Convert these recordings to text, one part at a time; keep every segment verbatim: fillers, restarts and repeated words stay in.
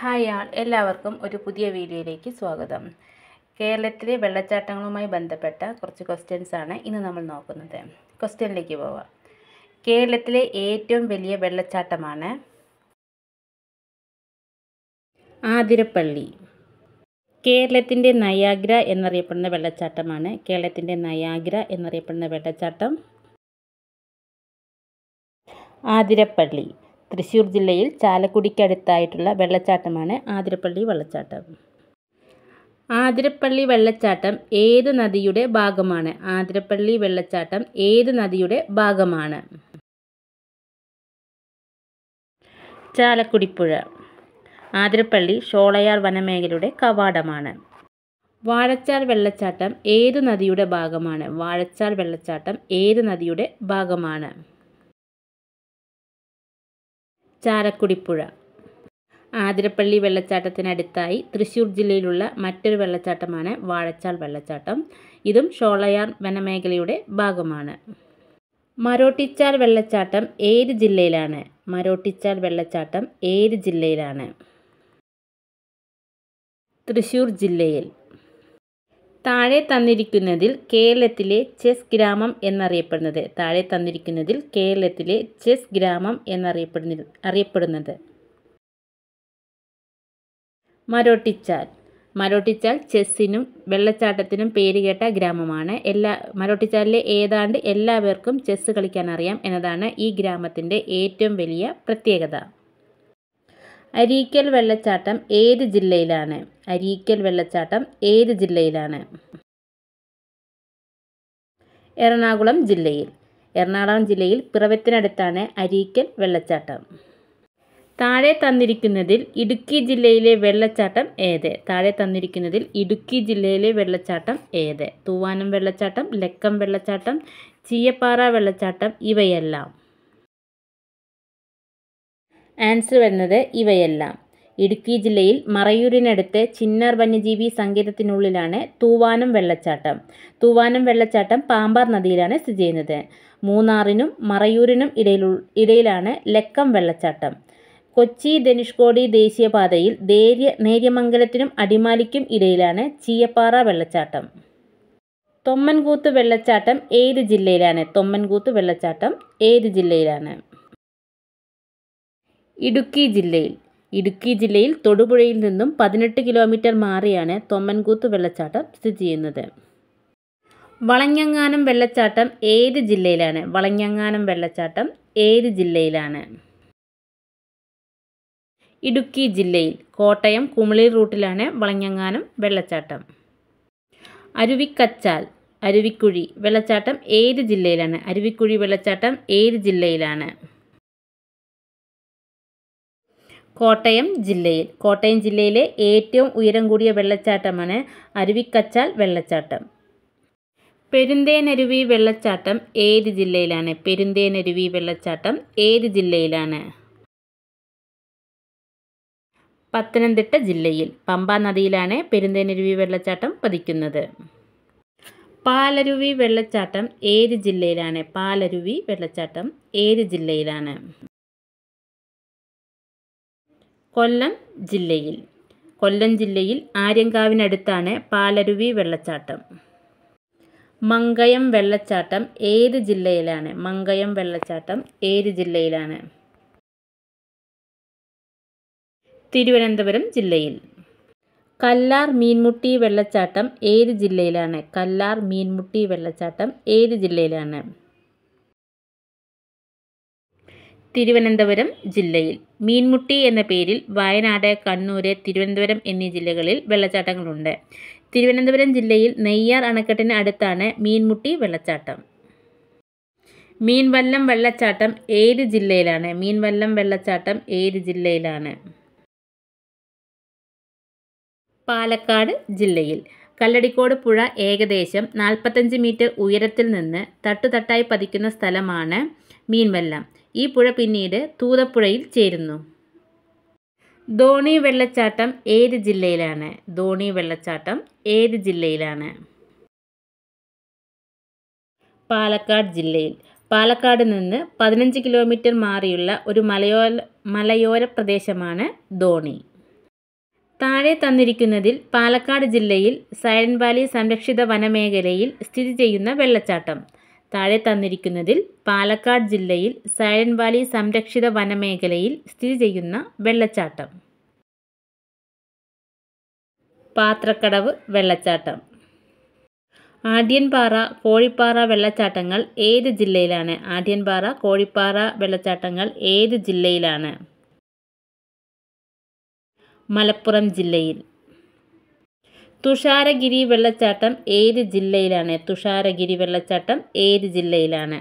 Hi ആൾ എല്ലാവർക്കും ഒരു പുതിയ വീഡിയോയിലേക്ക് സ്വാഗതം. കേരളത്തിലെ വെള്ളച്ചാട്ടങ്ങളുമായി ബന്ധപ്പെട്ട കുറച്ച് ക്വസ്റ്റ്യൻസ് ആണ് ഇന്ന് നമ്മൾ നോക്കുന്നത്. ക്വസ്റ്റ്യനിലേക്ക് പോവാം. കേരളത്തിലെ ഏറ്റവും വലിയ വെള്ളച്ചാട്ടമാണ് ആതിരപ്പള്ളി. കേരളത്തിൻ്റെ നയാഗ്ര എന്നറിയപ്പെടുന്ന വെള്ളച്ചാട്ടമാണ് കേരളത്തിൻ്റെ നയാഗ്ര എന്നറിയപ്പെടുന്ന വെള്ളച്ചാട്ടം ആതിരപ്പള്ളി. തൃശ്ശൂർ ജില്ലയിൽ ചാലക്കുടിക്കടുത്തായിട്ടുള്ള വെള്ളച്ചാട്ടമാണ് ആതിരപ്പള്ളി വെള്ളച്ചാട്ടം. ആതിരപ്പള്ളി വെള്ളച്ചാട്ടം ഏത് നദിയുടെ ഭാഗമാണ്? ആതിരപ്പള്ളി വെള്ളച്ചാട്ടം ഏത് നദിയുടെ ഭാഗമാണ്? ചാലക്കുടിപ്പുഴ. ആതിരപ്പള്ളി ഷോളയാർ വനമേഖലയുടെ കവാടമാണ്. വാഴച്ചാൽ വെള്ളച്ചാട്ടം ഏതു നദിയുടെ ഭാഗമാണ്? വാഴച്ചാൽ വെള്ളച്ചാട്ടം ഏത് നദിയുടെ ഭാഗമാണ്? ചാലക്കുടിപ്പുഴ. ആതിരപ്പള്ളി വെള്ളച്ചാട്ടത്തിനടുത്തായി തൃശ്ശൂർ ജില്ലയിലുള്ള മറ്റൊരു വെള്ളച്ചാട്ടമാണ് വാഴച്ചാൽ വെള്ളച്ചാട്ടം. ഇതും ഷോളയാർ വനമേഖലയുടെ ഭാഗമാണ്. മരോട്ടിച്ചാൽ വെള്ളച്ചാട്ടം ഏത് ജില്ലയിലാണ്? മരോട്ടിച്ചാൽ വെള്ളച്ചാട്ടം ഏത് ജില്ലയിലാണ്? തൃശ്ശൂർ ജില്ലയിൽ. താഴെ തന്നിരിക്കുന്നതിൽ കേരളത്തിലെ ചെസ് ഗ്രാമം എന്നറിയപ്പെടുന്നത് താഴെ തന്നിരിക്കുന്നതിൽ കേരളത്തിലെ ചെസ് ഗ്രാമം എന്നറിയപ്പെടുന്ന അറിയപ്പെടുന്നത് മരോട്ടിച്ചാൽ. മരോട്ടിച്ചാൽ ചെസ്സിനും വെള്ളച്ചാട്ടത്തിനും പേരുകേട്ട ഗ്രാമമാണ്. എല്ലാ മരോട്ടിച്ചാലിലെ ഏതാണ്ട് എല്ലാവർക്കും ചെസ്സ് കളിക്കാൻ അറിയാം എന്നതാണ് ഈ ഗ്രാമത്തിൻ്റെ ഏറ്റവും വലിയ പ്രത്യേകത. അരീക്കൽ വെള്ളച്ചാട്ടം ഏത് ജില്ലയിലാണ്? അരീക്കൽ വെള്ളച്ചാട്ടം ഏത് ജില്ലയിലാണ്? എറണാകുളം ജില്ലയിൽ. എറണാകുളം ജില്ലയിൽ പിറവത്തിനടുത്താണ് അരീക്കൽ വെള്ളച്ചാട്ടം. താഴെ തന്നിരിക്കുന്നതിൽ ഇടുക്കി ജില്ലയിലെ വെള്ളച്ചാട്ടം ഏത്? താഴെ തന്നിരിക്കുന്നതിൽ ഇടുക്കി ജില്ലയിലെ വെള്ളച്ചാട്ടം ഏത്? തൂവാനം വെള്ളച്ചാട്ടം, ലക്കം വെള്ളച്ചാട്ടം, ചീയപ്പാറ വെള്ളച്ചാട്ടം ഇവയെല്ലാം. ആൻസർ വരുന്നത് ഇവയെല്ലാം. ഇടുക്കി ജില്ലയിൽ മറയൂരിനടുത്ത് ചിന്നാർ വന്യജീവി സങ്കേതത്തിനുള്ളിലാണ് തൂവാനം വെള്ളച്ചാട്ടം. തൂവാനം വെള്ളച്ചാട്ടം പാമ്പാർ നദിയിലാണ് സ്ഥിതി ചെയ്യുന്നത്. മൂന്നാറിനും മറയൂരിനും ഇടയിൽ ഇടയിലാണ് ലക്കം വെള്ളച്ചാട്ടം. കൊച്ചി ധനുഷ്കോടി ദേശീയപാതയിൽ ദേര്യ നേര്യമംഗലത്തിനും അടിമാലിക്കും ഇടയിലാണ് ചീയപ്പാറ വെള്ളച്ചാട്ടം. തൊമ്മൻകൂത്ത് വെള്ളച്ചാട്ടം ഏത് ജില്ലയിലാണ്? തൊമ്മൻകൂത്ത് വെള്ളച്ചാട്ടം ഏത് ജില്ലയിലാണ്? ഇടുക്കി ജില്ലയിൽ. ഇടുക്കി ജില്ലയിൽ തൊടുപുഴയിൽ നിന്നും പതിനെട്ട് കിലോമീറ്റർ മാറിയാണ് തൊമ്മൻകൂത്ത് വെള്ളച്ചാട്ടം സ്ഥിതി ചെയ്യുന്നത്. വളഞ്ഞങ്ങാനം വെള്ളച്ചാട്ടം ഏത് ജില്ലയിലാണ്? വളഞ്ഞങ്ങാനം വെള്ളച്ചാട്ടം ഏത് ജില്ലയിലാണ്? ഇടുക്കി ജില്ലയിൽ. കോട്ടയം കുമിളി റൂട്ടിലാണ് വളഞ്ഞങ്ങാനം വെള്ളച്ചാട്ടം. അരുവിക്കച്ചാൽ അരുവിക്കുഴി വെള്ളച്ചാട്ടം ഏത് ജില്ലയിലാണ്? അരുവിക്കുഴി വെള്ളച്ചാട്ടം ഏത് ജില്ലയിലാണ്? കോട്ടയം ജില്ലയിൽ. കോട്ടയം ജില്ലയിലെ ഏറ്റവും ഉയരം കൂടിയ വെള്ളച്ചാട്ടമാണ് അരുവിക്കച്ചാൽ വെള്ളച്ചാട്ടം. പെരുന്തേനരുവി വെള്ളച്ചാട്ടം ഏത് ജില്ലയിലാണ്? പെരുന്തേനരുവി വെള്ളച്ചാട്ടം ഏത് ജില്ലയിലാണ്? പത്തനംതിട്ട ജില്ലയിൽ. പമ്പാ നദിയിലാണ് പെരുന്തേനരുവി വെള്ളച്ചാട്ടം പതിക്കുന്നത്. പാലരുവി വെള്ളച്ചാട്ടം ഏത് ജില്ലയിലാണ്? പാലരുവി വെള്ളച്ചാട്ടം ഏത് ജില്ലയിലാണ്? കൊല്ലം ജില്ലയിൽ. കൊല്ലം ജില്ലയിൽ ആര്യങ്കാവിനടുത്താണ് പാലരുവി വെള്ളച്ചാട്ടം. മങ്കയം വെള്ളച്ചാട്ടം ഏത് ജില്ലയിലാണ്? മങ്കയം വെള്ളച്ചാട്ടം ഏത് ജില്ലയിലാണ്? തിരുവനന്തപുരം ജില്ലയിൽ. കല്ലാർ മീൻമുട്ടി വെള്ളച്ചാട്ടം ഏത് ജില്ലയിലാണ്? കല്ലാർ മീൻമുട്ടി വെള്ളച്ചാട്ടം ഏത് ജില്ലയിലാണ്? തിരുവനന്തപുരം ജില്ലയിൽ. മീൻമുട്ടി എന്ന പേരിൽ വയനാട്, കണ്ണൂർ, തിരുവനന്തപുരം എന്നീ ജില്ലകളിൽ വെള്ളച്ചാട്ടങ്ങളുണ്ട്. തിരുവനന്തപുരം ജില്ലയിൽ നെയ്യാർ അണക്കെട്ടിന് അടുത്താണ് മീൻമുട്ടി വെള്ളച്ചാട്ടം. മീൻവല്ലം വെള്ളച്ചാട്ടം ഏത് ജില്ലയിലാണ്? മീൻവല്ലം വെള്ളച്ചാട്ടം ഏത് ജില്ലയിലാണ്? പാലക്കാട് ജില്ലയിൽ. കല്ലടിക്കോട് പുഴ ഏകദേശം നാൽപ്പത്തഞ്ച് മീറ്റർ ഉയരത്തിൽ നിന്ന് തട്ടുതട്ടായി പതിക്കുന്ന സ്ഥലമാണ് മീൻവല്ലം. ഈ പുഴ പിന്നീട് തൂതപ്പുഴയിൽ ചേരുന്നു. ധോണി വെള്ളച്ചാട്ടം ഏത് ജില്ലയിലാണ്? ധോണി വെള്ളച്ചാട്ടം ഏത് ജില്ലയിലാണ്? പാലക്കാട് ജില്ലയിൽ. പാലക്കാട് നിന്ന് പതിനഞ്ച് കിലോമീറ്റർ മാറിയുള്ള ഒരു മലയോര മലയോര പ്രദേശമാണ് ധോണി. താഴെ തന്നിരിക്കുന്നതിൽ പാലക്കാട് ജില്ലയിൽ സൈലന്റ് വാലി സംരക്ഷിത വനമേഖലയിൽ സ്ഥിതി ചെയ്യുന്ന വെള്ളച്ചാട്ടം. താഴെ തന്നിരിക്കുന്നതിൽ പാലക്കാട് ജില്ലയിൽ സൈലന്റ് വാലി സംരക്ഷിത വനമേഖലയിൽ സ്ഥിതി ചെയ്യുന്ന വെള്ളച്ചാട്ടം. പാത്രക്കടവ് വെള്ളച്ചാട്ടം. ആഢ്യൻപാറ, കോഴിപ്പാറ വെള്ളച്ചാട്ടങ്ങൾ ഏത് ജില്ലയിലാണ്? ആഢ്യൻപാറ, കോഴിപ്പാറ വെള്ളച്ചാട്ടങ്ങൾ ഏത് ജില്ലയിലാണ്? മലപ്പുറം ജില്ലയിൽ. തുഷാരഗിരി വെള്ളച്ചാട്ടം ഏത് ജില്ലയിലാണ്? തുഷാരഗിരി വെള്ളച്ചാട്ടം ഏത് ജില്ലയിലാണ്?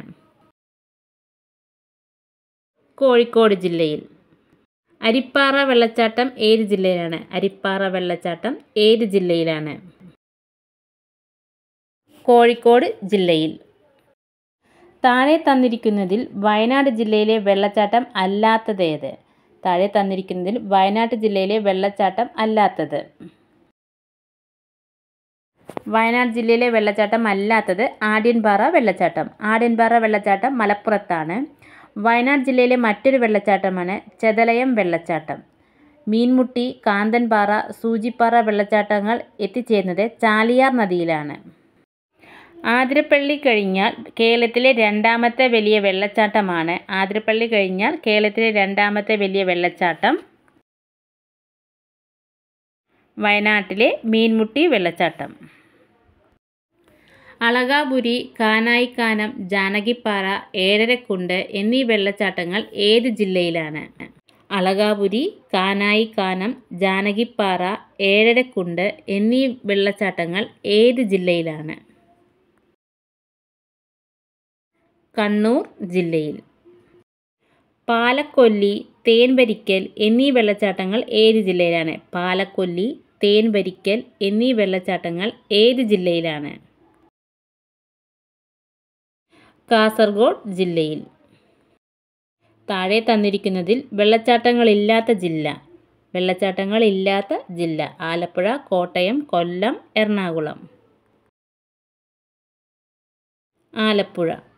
കോഴിക്കോട് ജില്ലയിൽ. അരിപ്പാറ വെള്ളച്ചാട്ടം ഏത് ജില്ലയിലാണ്? അരിപ്പാറ വെള്ളച്ചാട്ടം ഏത് ജില്ലയിലാണ്? കോഴിക്കോട് ജില്ലയിൽ. താഴെ തന്നിരിക്കുന്നതിൽ വയനാട് ജില്ലയിലെ വെള്ളച്ചാട്ടം അല്ലാത്തതേത്? താഴെ തന്നിരിക്കുന്നതിൽ വയനാട് ജില്ലയിലെ വെള്ളച്ചാട്ടം അല്ലാത്തത്. വയനാട് ജില്ലയിലെ വെള്ളച്ചാട്ടം അല്ലാത്തത് ആഢ്യൻപാറ വെള്ളച്ചാട്ടം. ആഢ്യൻപാറ വെള്ളച്ചാട്ടം മലപ്പുറത്താണ്. വയനാട് ജില്ലയിലെ മറ്റൊരു വെള്ളച്ചാട്ടമാണ് ചെതലയം വെള്ളച്ചാട്ടം. മീൻമുട്ടി, കാന്തൻപാറ, സൂചിപ്പാറ വെള്ളച്ചാട്ടങ്ങൾ എത്തിച്ചേരുന്നത് ചാലിയാർ നദിയിലാണ്. ആതിരപ്പള്ളി കഴിഞ്ഞാൽ കേരളത്തിലെ രണ്ടാമത്തെ വലിയ വെള്ളച്ചാട്ടമാണ്. ആതിരപ്പള്ളി കഴിഞ്ഞാൽ കേരളത്തിലെ രണ്ടാമത്തെ വലിയ വെള്ളച്ചാട്ടം വയനാട്ടിലെ മീൻമുട്ടി വെള്ളച്ചാട്ടം. അളകാപുരി, കാനായിക്കാനം, ജാനകിപ്പാറ, ഏഴരക്കുണ്ട് എന്നീ വെള്ളച്ചാട്ടങ്ങൾ ഏത് ജില്ലയിലാണ്? അളകാപുരി, കാനായിക്കാനം, ജാനകിപ്പാറ, ഏഴരക്കുണ്ട് എന്നീ വെള്ളച്ചാട്ടങ്ങൾ ഏത് ജില്ലയിലാണ്? കണ്ണൂർ ജില്ലയിൽ. പാലക്കൊല്ലി, തേൻവരിക്കൽ എന്നീ വെള്ളച്ചാട്ടങ്ങൾ ഏത് ജില്ലയിലാണ്? പാലക്കൊല്ലി, തേൻവരിക്കൽ എന്നീ വെള്ളച്ചാട്ടങ്ങൾ ഏത് ജില്ലയിലാണ്? കാസർഗോഡ് ജില്ലയിൽ. താഴെ തന്നിരിക്കുന്നതിൽ വെള്ളച്ചാട്ടങ്ങളില്ലാത്ത ജില്ല. വെള്ളച്ചാട്ടങ്ങളില്ലാത്ത ജില്ല ആലപ്പുഴ, കോട്ടയം, കൊല്ലം, എറണാകുളം. ആലപ്പുഴ.